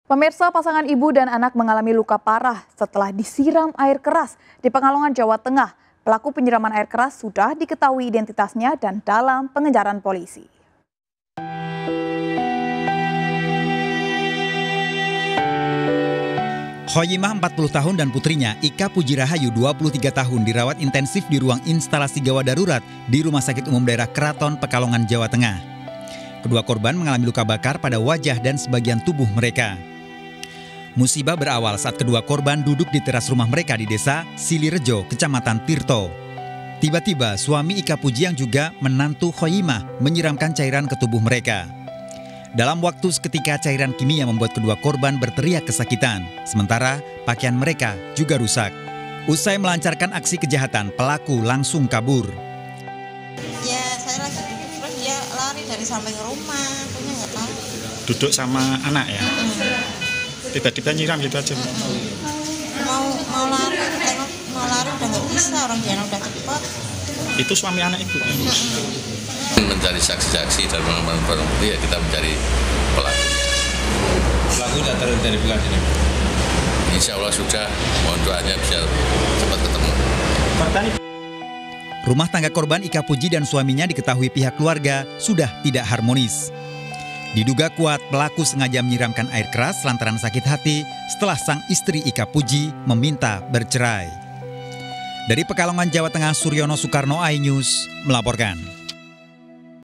Pemirsa, pasangan ibu dan anak mengalami luka parah setelah disiram air keras di Pekalongan, Jawa Tengah. Pelaku penyiraman air keras sudah diketahui identitasnya dan dalam pengejaran polisi. Khoyimah 40 tahun dan putrinya Ika Puji Rahayu 23 tahun dirawat intensif di ruang instalasi gawat darurat di Rumah Sakit Umum Daerah Keraton, Pekalongan, Jawa Tengah. Kedua korban mengalami luka bakar pada wajah dan sebagian tubuh mereka. Musibah berawal saat kedua korban duduk di teras rumah mereka di desa Silirejo, Kecamatan Tirto. Tiba-tiba suami Ika Puji yang juga menantu Khoyimah menyiramkan cairan ke tubuh mereka. Dalam waktu seketika cairan kimia membuat kedua korban berteriak kesakitan, sementara pakaian mereka juga rusak. Usai melancarkan aksi kejahatan, pelaku langsung kabur. Ya, saya lagi duduk, terus dia lari dari samping rumah, punya nggak tahu. Duduk sama anak ya? Tiba-tiba nyiram gitu aja? Mau lari udah nggak bisa, orang jalan udah cepat. Itu suami anak itu? Mencari saksi-saksi dan barang bukti, ya kita mencari pelaku. Pelaku sudah teridentifikasi ini? Insya Allah sudah, mohon doanya bisa cepat ketemu. Rumah tangga korban Ika Puji dan suaminya diketahui pihak keluarga sudah tidak harmonis. Diduga kuat pelaku sengaja menyiramkan air keras lantaran sakit hati setelah sang istri Ika Puji meminta bercerai. Dari Pekalongan, Jawa Tengah, Suryono Soekarno, iNews melaporkan.